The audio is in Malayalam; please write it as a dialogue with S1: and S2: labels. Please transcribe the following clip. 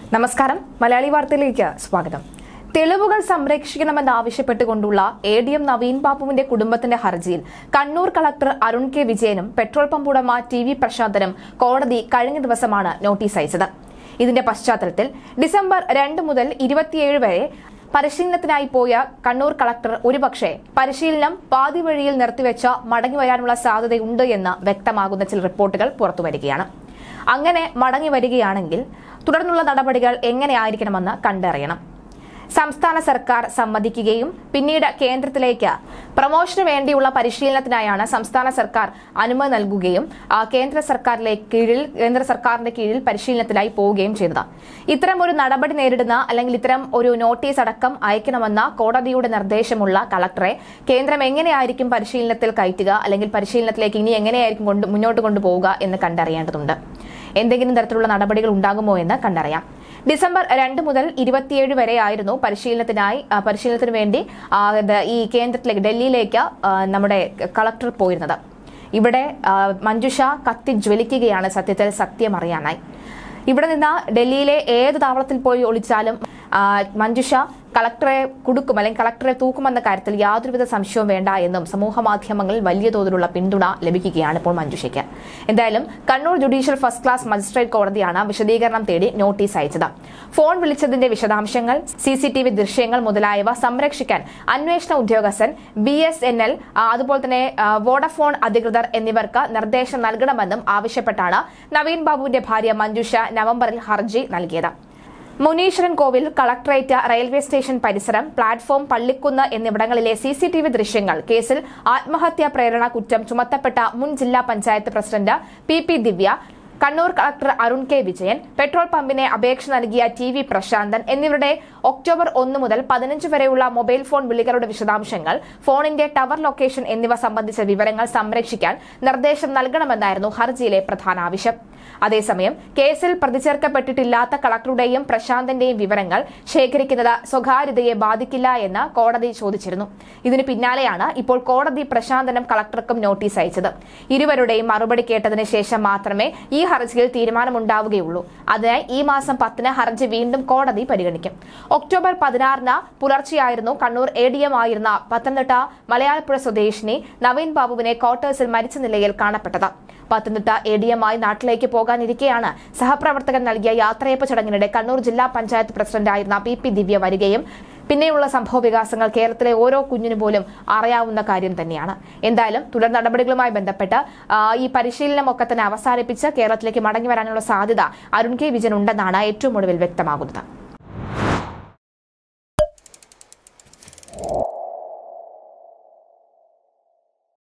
S1: നമസ്കാരം, മലയാളി വാർത്തയിലേക്ക് സ്വാഗതം. തെളിവുകൾ സംരക്ഷിക്കണമെന്നാവശ്യപ്പെട്ടുകൊണ്ടുള്ള ADM നവീൻ ബാബുവിന്റെ കുടുംബത്തിന്റെ ഹർജിയിൽ കണ്ണൂർ കളക്ടർ അരുൺ കെ വിജയനും പെട്രോൾ പമ്പ് ഉടമ TV പ്രശാന്തനും കോടതി കഴിഞ്ഞ ദിവസമാണ് നോട്ടീസ് അയച്ചത്. ഇതിന്റെ പശ്ചാത്തലത്തിൽ ഡിസംബർ 2 മുതൽ 27 വരെ പരിശീലനത്തിനായി പോയ കണ്ണൂർ കളക്ടർ ഒരുപക്ഷെ പരിശീലനം പാതി വഴിയിൽ നിർത്തിവെച്ച മടങ്ങിവരാനുള്ള സാധ്യതയുണ്ട് എന്ന് വ്യക്തമാകുന്ന ചില റിപ്പോർട്ടുകൾ പുറത്തുവരികയാണ്. അങ്ങനെ മടങ്ങി വരികയാണെങ്കിൽ തുടർന്നുള്ള നടപടികൾ എങ്ങനെയായിരിക്കണമെന്ന് കണ്ടറിയണം. സംസ്ഥാന സർക്കാർ സമ്മതിക്കുകയും പിന്നീട് കേന്ദ്രത്തിലേക്ക് പ്രമോഷന് വേണ്ടിയുള്ള പരിശീലനത്തിനായാണ് സംസ്ഥാന സർക്കാർ അനുമതി നൽകുകയും കേന്ദ്ര സർക്കാരിന്റെ കീഴിൽ പരിശീലനത്തിനായി പോവുകയും ചെയ്തത്. ഇത്തരം ഒരു നടപടി നേരിടുന്ന അല്ലെങ്കിൽ ഇത്തരം ഒരു നോട്ടീസ് അടക്കം അയക്കണമെന്ന കോടതിയുടെ നിർദ്ദേശമുള്ള കളക്ടറെ കേന്ദ്രം എങ്ങനെയായിരിക്കും പരിശീലനത്തിൽ കയറ്റുക, അല്ലെങ്കിൽ പരിശീലനത്തിലേക്ക് ഇനി എങ്ങനെയായിരിക്കും മുന്നോട്ട് കൊണ്ടുപോവുക എന്ന് കണ്ടറിയേണ്ടതുണ്ട്. എന്തെങ്കിലും തരത്തിലുള്ള നടപടികൾ ഉണ്ടാകുമോ എന്ന് കണ്ടറിയാം. ഡിസംബർ 2 മുതൽ 27 വരെയായിരുന്നു പരിശീലനത്തിന് വേണ്ടി ഈ കേന്ദ്രത്തിലേക്ക് ഡൽഹിയിലേക്ക് നമ്മുടെ കളക്ടർ പോയിരുന്നത്. ഇവിടെ മഞ്ജുഷ കത്തി ജ്വലിക്കുകയാണ് സത്യത്തിൽ സത്യം അറിയാനായി. ഇവിടെ നിന്ന് ഡൽഹിയിലെ ഏത് താവളത്തിൽ പോയി ഒളിച്ചാലും മഞ്ജുഷ കളക്ടറെ കുടുക്കും അല്ലെങ്കിൽ കളക്ടറെ തൂക്കുമെന്ന കാര്യത്തിൽ യാതൊരുവിധ സംശയവും വേണ്ട എന്നും സമൂഹ മാധ്യമങ്ങളിൽ വലിയ തോതിലുള്ള പിന്തുണ ലഭിക്കുകയാണ് ഇപ്പോൾ മഞ്ജുഷയ്ക്ക്. എന്തായാലും Kannur judicial first class magistrate കോടതിയാണ് വിശദീകരണം തേടി നോട്ടീസ് അയച്ചത്. ഫോൺ വിളിച്ചതിന്റെ വിശദാംശങ്ങൾ, CCTV ദൃശ്യങ്ങൾ മുതലായവ സംരക്ഷിക്കാൻ അന്വേഷണ ഉദ്യോഗസ്ഥൻ, BSNL, അതുപോലെ തന്നെ വോഡഫോൺ അധികൃതർ എന്നിവർക്ക് നിർദ്ദേശം നൽകണമെന്നും ആവശ്യപ്പെട്ടാണ് നവീൻ ബാബുവിന്റെ ഭാര്യ മഞ്ജുഷ നവംബറിൽ ഹർജി നൽകിയത്. Muneeswaran Kovil, collectorate, railway station പരിസരം, പ്ലാറ്റ്ഫോം, പള്ളിക്കുന്ന് എന്നിവിടങ്ങളിലെ CCTV ദൃശ്യങ്ങൾ കേസിൽ ആത്മഹത്യാ പ്രേരണ കുറ്റം ചുമത്തപ്പെട്ട മുൻ ജില്ലാ panchayat president PP Divya, Kannur collector Arun K Vijayan, petrol പമ്പിനെ അപേക്ഷ നൽകിയ TV പ്രശാന്തൻ എന്നിവരുടെ ഒക്ടോബർ 1 മുതൽ 15 വരെയുള്ള മൊബൈൽ ഫോൺ വിളികളുടെ വിശദാംശങ്ങൾ, ഫോണിന്റെ ടവർ ലൊക്കേഷൻ എന്നിവ സംബന്ധിച്ച വിവരങ്ങൾ സംരക്ഷിക്കാൻ നിർദ്ദേശം നൽകണമെന്നായിരുന്നു ഹർജിയിലെ പ്രധാന ആവശ്യം. അതേസമയം കേസിൽ പ്രതിചേർക്കപ്പെട്ടിട്ടില്ലാത്ത കളക്ടറുടെയും പ്രശാന്തന്റെയും വിവരങ്ങൾ ശേഖരിക്കുന്നത് സ്വകാര്യതയെ ബാധിക്കില്ല എന്ന് കോടതി ചോദിച്ചിരുന്നു. ഇതിനു പിന്നാലെയാണ് ഇപ്പോൾ കോടതി പ്രശാന്തനും കളക്ടർക്കും നോട്ടീസ് അയച്ചത്. ഇരുവരുടെയും മറുപടി കേട്ടതിന് ശേഷം മാത്രമേ ഈ ഹർജിയിൽ തീരുമാനമുണ്ടാവുകയുള്ളൂ. അതിനായി ഈ മാസം 10 ഹർജി വീണ്ടും കോടതി പരിഗണിക്കും. ഒക്ടോബർ 16 പുലർച്ചെയായിരുന്നു കണ്ണൂർ ADM ആയിരുന്ന പത്തനംതിട്ട മലയാളപ്പുഴ സ്വദേശിനി നവീൻ ബാബുവിനെ ക്വാർട്ടേഴ്സിൽ മരിച്ച നിലയിൽ കാണപ്പെട്ടത്. പത്തനംതിട്ട ADM ആയി നാട്ടിലേക്ക് പോകാനിരിക്കെയാണ് സഹപ്രവർത്തകൻ നൽകിയ യാത്രയപ്പ് ചടങ്ങിനിടെ കണ്ണൂർ ജില്ലാ പഞ്ചായത്ത് പ്രസിഡന്റായിരുന്ന PP ദിവ്യ വരികയും പിന്നെയുള്ള സംഭവ വികാസങ്ങൾ കേരളത്തിലെ ഓരോ കുഞ്ഞിനു പോലും അറിയാവുന്ന കാര്യം തന്നെയാണ്. എന്തായാലും തുടർ നടപടികളുമായി ബന്ധപ്പെട്ട് ഈ പരിശീലനമൊക്കെ തന്നെ അവസാനിപ്പിച്ച് കേരളത്തിലേക്ക് മടങ്ങി വരാനുള്ള സാധ്യത അരുൺ കെ വിജയൻ ഉണ്ടെന്നാണ് ഏറ്റവും ഒടുവിൽ വ്യക്തമാകുന്നത്.